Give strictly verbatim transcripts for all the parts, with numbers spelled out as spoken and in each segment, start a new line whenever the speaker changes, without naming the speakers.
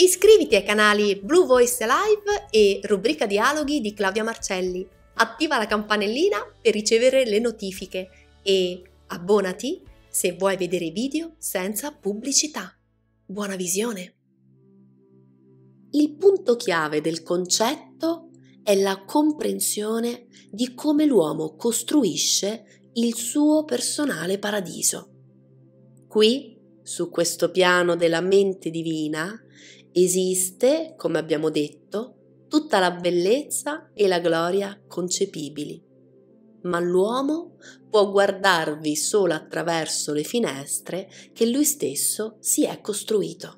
Iscriviti ai canali Blue Voice Live e Rubrica Dialoghi di Claudia Marcelli. Attiva la campanellina per ricevere le notifiche e abbonati se vuoi vedere video senza pubblicità. Buona visione! Il punto chiave del concetto è la comprensione di come l'uomo costruisce il suo personale paradiso. Qui, su questo piano della mente divina, esiste, come abbiamo detto, tutta la bellezza e la gloria concepibili, ma l'uomo può guardarvi solo attraverso le finestre che lui stesso si è costruito.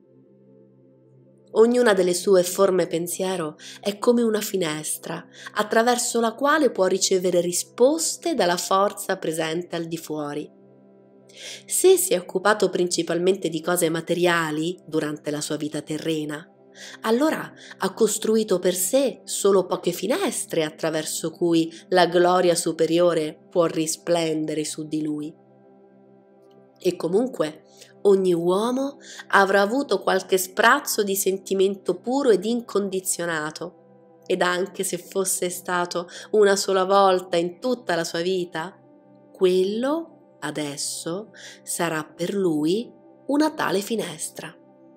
Ognuna delle sue forme pensiero è come una finestra attraverso la quale può ricevere risposte dalla forza presente al di fuori. Se si è occupato principalmente di cose materiali durante la sua vita terrena, allora ha costruito per sé solo poche finestre attraverso cui la gloria superiore può risplendere su di lui. E comunque ogni uomo avrà avuto qualche sprazzo di sentimento puro ed incondizionato, ed anche se fosse stato una sola volta in tutta la sua vita, quello adesso sarà per lui una tale finestra.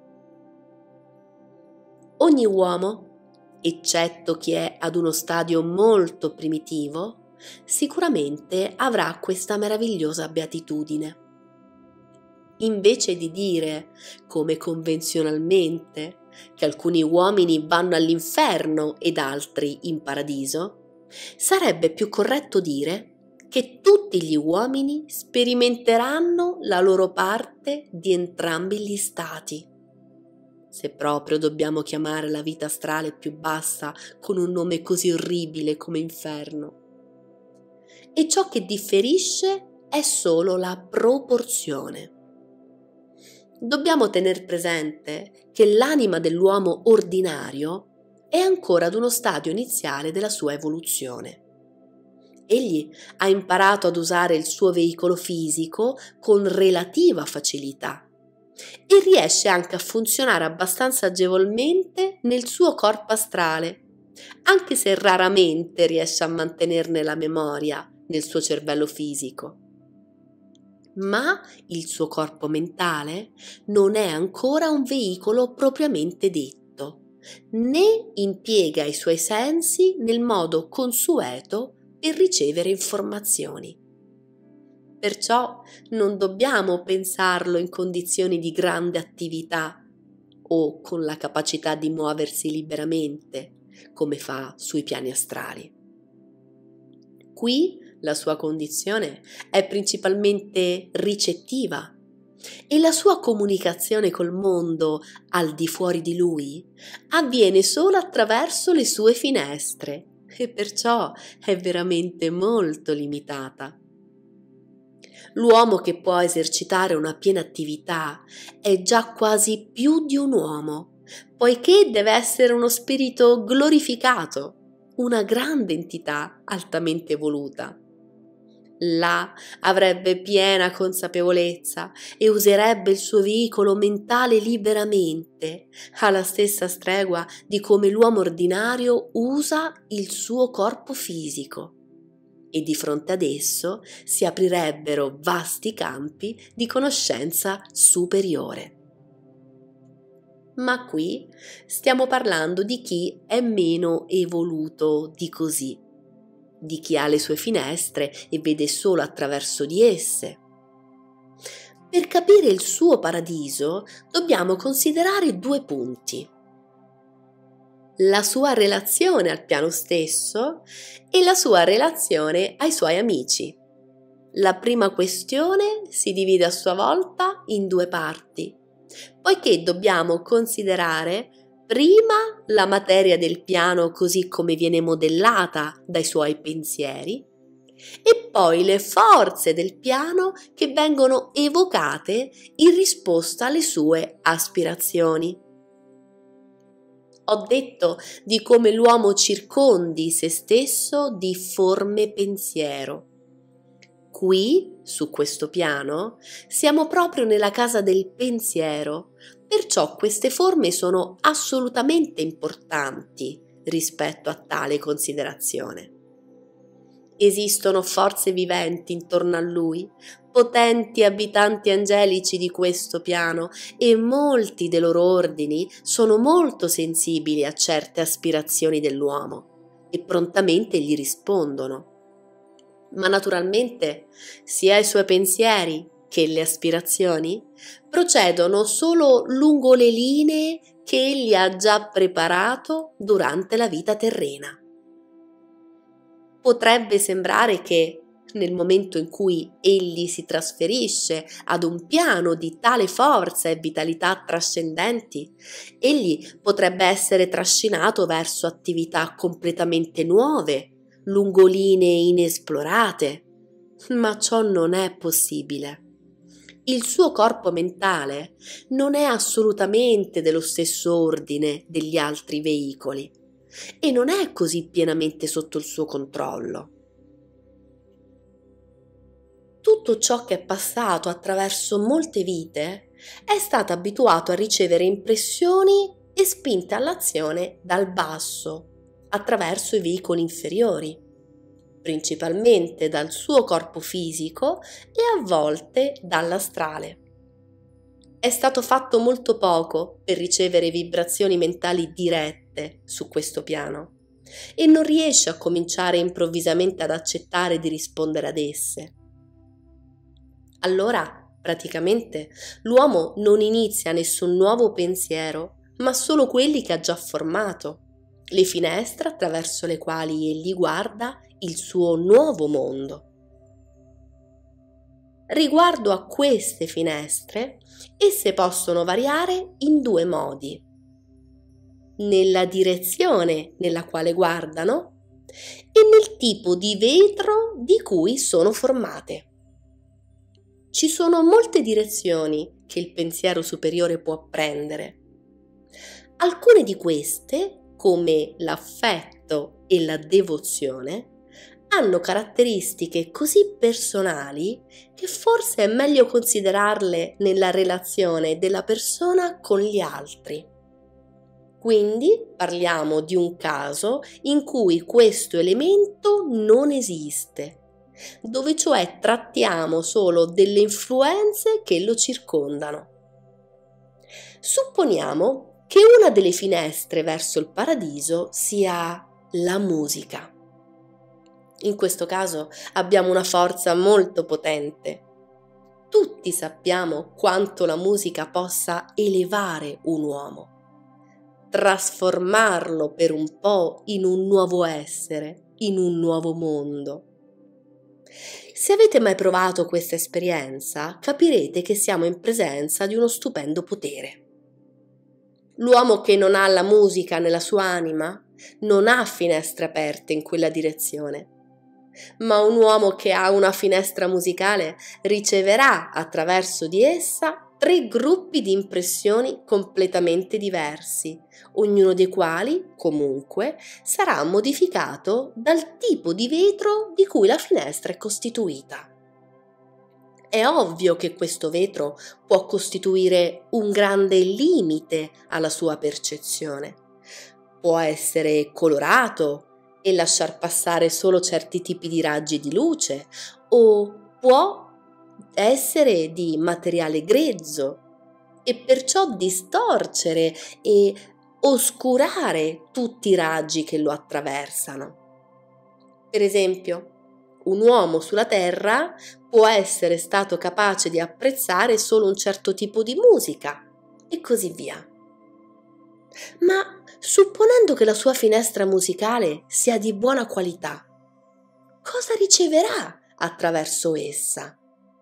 Ogni uomo, eccetto chi è ad uno stadio molto primitivo, sicuramente avrà questa meravigliosa beatitudine. Invece di dire, come convenzionalmente, che alcuni uomini vanno all'inferno ed altri in paradiso, sarebbe più corretto dire che tutti gli uomini sperimenteranno la loro parte di entrambi gli stati. Se proprio dobbiamo chiamare la vita astrale più bassa con un nome così orribile come inferno. E ciò che differisce è solo la proporzione. Dobbiamo tener presente che l'anima dell'uomo ordinario è ancora ad uno stadio iniziale della sua evoluzione. Egli ha imparato ad usare il suo veicolo fisico con relativa facilità e riesce anche a funzionare abbastanza agevolmente nel suo corpo astrale, anche se raramente riesce a mantenerne la memoria nel suo cervello fisico. Ma il suo corpo mentale non è ancora un veicolo propriamente detto, né impiega i suoi sensi nel modo consueto per ricevere informazioni. Perciò non dobbiamo pensarlo in condizioni di grande attività o con la capacità di muoversi liberamente, come fa sui piani astrali. Qui la sua condizione è principalmente ricettiva e la sua comunicazione col mondo al di fuori di lui avviene solo attraverso le sue finestre e perciò è veramente molto limitata. L'uomo che può esercitare una piena attività è già quasi più di un uomo, poiché deve essere uno spirito glorificato, una grande entità altamente evoluta. Là avrebbe piena consapevolezza e userebbe il suo veicolo mentale liberamente, alla stessa stregua di come l'uomo ordinario usa il suo corpo fisico. E di fronte ad esso si aprirebbero vasti campi di conoscenza superiore. Ma qui stiamo parlando di chi è meno evoluto di così, di chi ha le sue finestre e vede solo attraverso di esse. Per capire il suo paradiso dobbiamo considerare due punti: la sua relazione al piano stesso e la sua relazione ai suoi amici. La prima questione si divide a sua volta in due parti, poiché dobbiamo considerare prima la materia del piano così come viene modellata dai suoi pensieri e poi le forze del piano che vengono evocate in risposta alle sue aspirazioni. Ho detto di come l'uomo circondi se stesso di forme pensiero. Qui, su questo piano, siamo proprio nella casa del pensiero, Perciò queste forme sono assolutamente importanti rispetto a tale considerazione. Esistono forze viventi intorno a lui, potenti abitanti angelici di questo piano, e molti dei loro ordini sono molto sensibili a certe aspirazioni dell'uomo e prontamente gli rispondono. Ma naturalmente sia i suoi pensieri che le aspirazioni procedono solo lungo le linee che egli ha già preparato durante la vita terrena. Potrebbe sembrare che nel momento in cui egli si trasferisce ad un piano di tale forza e vitalità trascendenti, egli potrebbe essere trascinato verso attività completamente nuove, lungo linee inesplorate, ma ciò non è possibile. Il suo corpo mentale non è assolutamente dello stesso ordine degli altri veicoli e non è così pienamente sotto il suo controllo. Tutto ciò che è passato attraverso molte vite è stato abituato a ricevere impressioni e spinte all'azione dal basso, attraverso i veicoli inferiori, principalmente dal suo corpo fisico e a volte dall'astrale. È stato fatto molto poco per ricevere vibrazioni mentali dirette su questo piano e non riesce a cominciare improvvisamente ad accettare di rispondere ad esse. Allora, praticamente, l'uomo non inizia nessun nuovo pensiero, ma solo quelli che ha già formato, le finestre attraverso le quali egli guarda il suo nuovo mondo. Riguardo a queste finestre, esse possono variare in due modi: nella direzione nella quale guardano e nel tipo di vetro di cui sono formate. Ci sono molte direzioni che il pensiero superiore può prendere. Alcune di queste, come l'affetto e la devozione, hanno caratteristiche così personali che forse è meglio considerarle nella relazione della persona con gli altri. Quindi parliamo di un caso in cui questo elemento non esiste, dove cioè trattiamo solo delle influenze che lo circondano. Supponiamo che una delle finestre verso il paradiso sia la musica. In questo caso abbiamo una forza molto potente. Tutti sappiamo quanto la musica possa elevare un uomo, trasformarlo per un po' in un nuovo essere, in un nuovo mondo. Se avete mai provato questa esperienza, capirete che siamo in presenza di uno stupendo potere. L'uomo che non ha la musica nella sua anima non ha finestre aperte in quella direzione, ma un uomo che ha una finestra musicale riceverà attraverso di essa tre gruppi di impressioni completamente diversi, ognuno dei quali, comunque, sarà modificato dal tipo di vetro di cui la finestra è costituita. È ovvio che questo vetro può costituire un grande limite alla sua percezione. Può essere colorato e lasciar passare solo certi tipi di raggi di luce, o può essere di materiale grezzo e perciò distorcere e oscurare tutti i raggi che lo attraversano. Per esempio, un uomo sulla Terra può essere stato capace di apprezzare solo un certo tipo di musica e così via. Ma supponendo che la sua finestra musicale sia di buona qualità, cosa riceverà attraverso essa?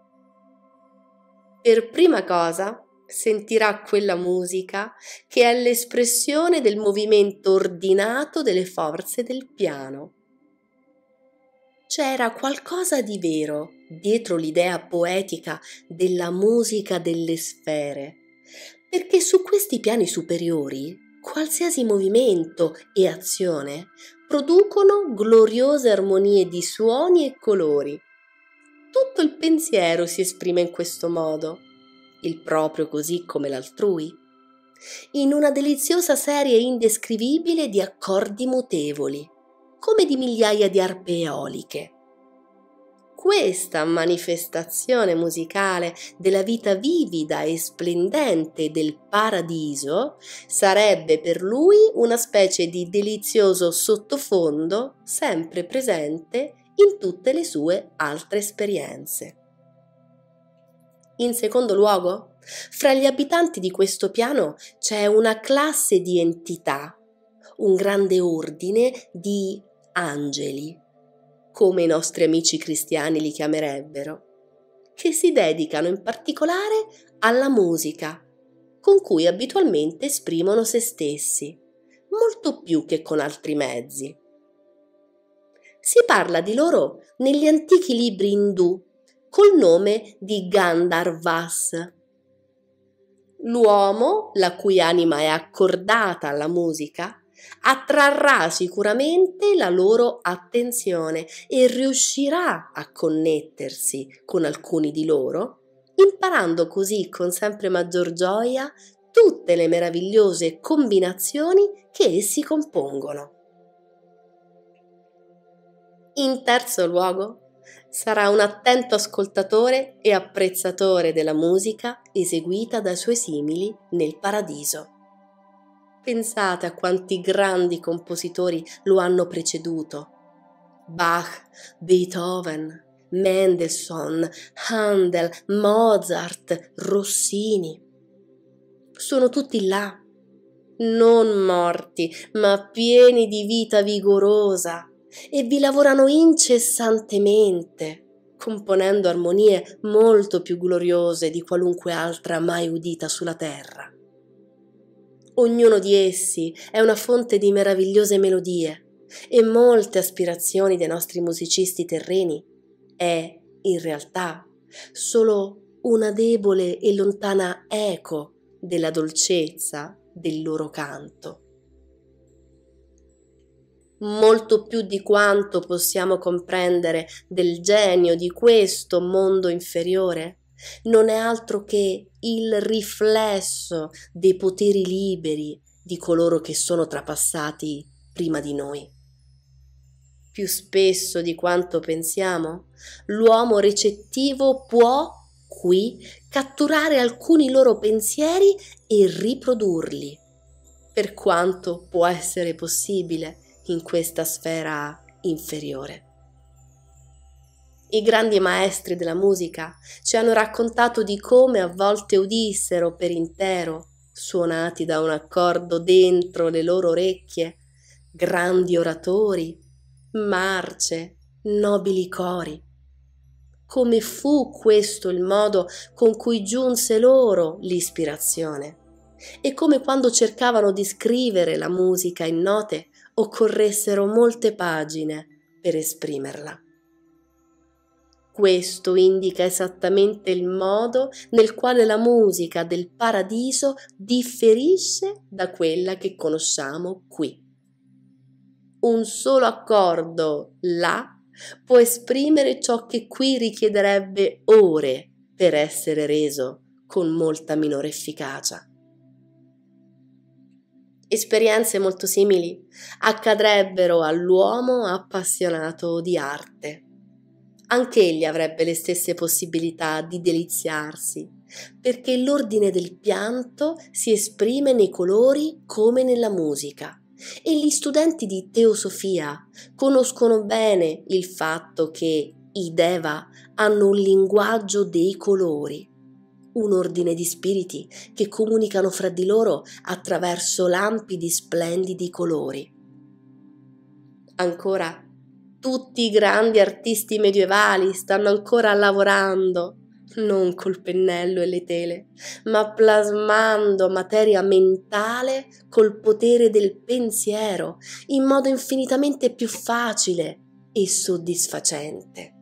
Per prima cosa sentirà quella musica che è l'espressione del movimento ordinato delle forze del piano. C'era qualcosa di vero dietro l'idea poetica della musica delle sfere, perché su questi piani superiori qualsiasi movimento e azione producono gloriose armonie di suoni e colori. Tutto il pensiero si esprime in questo modo, il proprio così come l'altrui, in una deliziosa serie indescrivibile di accordi mutevoli, come di migliaia di arpe eoliche. Questa manifestazione musicale della vita vivida e splendente del paradiso sarebbe per lui una specie di delizioso sottofondo sempre presente in tutte le sue altre esperienze. In secondo luogo, fra gli abitanti di questo piano c'è una classe di entità, un grande ordine di angeli, come i nostri amici cristiani li chiamerebbero, che si dedicano in particolare alla musica, con cui abitualmente esprimono se stessi, molto più che con altri mezzi. Si parla di loro negli antichi libri indù col nome di Gandharvas. L'uomo, la cui anima è accordata alla musica, attrarrà sicuramente la loro attenzione e riuscirà a connettersi con alcuni di loro, imparando così con sempre maggior gioia tutte le meravigliose combinazioni che essi compongono. In terzo luogo, sarà un attento ascoltatore e apprezzatore della musica eseguita dai suoi simili nel paradiso. Pensate a quanti grandi compositori lo hanno preceduto: Bach, Beethoven, Mendelssohn, Handel, Mozart, Rossini. Sono tutti là, non morti, ma pieni di vita vigorosa, e vi lavorano incessantemente, componendo armonie molto più gloriose di qualunque altra mai udita sulla terra. Ognuno di essi è una fonte di meravigliose melodie, e molte aspirazioni dei nostri musicisti terreni è, in realtà, solo una debole e lontana eco della dolcezza del loro canto. Molto più di quanto possiamo comprendere del genio di questo mondo inferiore, non è altro che il riflesso dei poteri liberi di coloro che sono trapassati prima di noi. Più spesso di quanto pensiamo, l'uomo recettivo può, qui, catturare alcuni loro pensieri e riprodurli, per quanto può essere possibile in questa sfera inferiore. I grandi maestri della musica ci hanno raccontato di come a volte udissero per intero, suonati da un accordo dentro le loro orecchie, grandi oratori, marce, nobili cori. Come fu questo il modo con cui giunse loro l'ispirazione, e come quando cercavano di scrivere la musica in note occorressero molte pagine per esprimerla. Questo indica esattamente il modo nel quale la musica del paradiso differisce da quella che conosciamo qui. Un solo accordo là può esprimere ciò che qui richiederebbe ore per essere reso con molta minore efficacia. Esperienze molto simili accadrebbero all'uomo appassionato di arte. Anch'egli avrebbe le stesse possibilità di deliziarsi, perché l'ordine del pianto si esprime nei colori come nella musica, e gli studenti di teosofia conoscono bene il fatto che i Deva hanno un linguaggio dei colori, un ordine di spiriti che comunicano fra di loro attraverso lampi di splendidi colori. Ancora, tutti i grandi artisti medievali stanno ancora lavorando, non col pennello e le tele, ma plasmando materia mentale col potere del pensiero in modo infinitamente più facile e soddisfacente.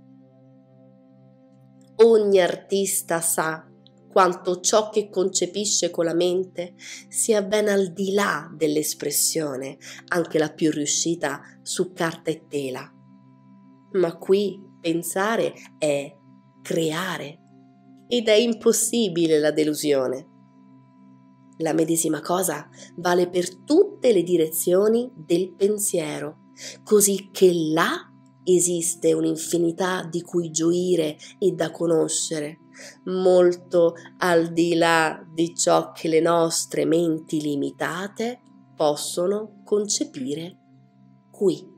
Ogni artista sa quanto ciò che concepisce con la mente sia ben al di là dell'espressione, anche la più riuscita su carta e tela. Ma qui pensare è creare, ed è impossibile la delusione. La medesima cosa vale per tutte le direzioni del pensiero, così che là esiste un'infinità di cui gioire e da conoscere, molto al di là di ciò che le nostre menti limitate possono concepire qui.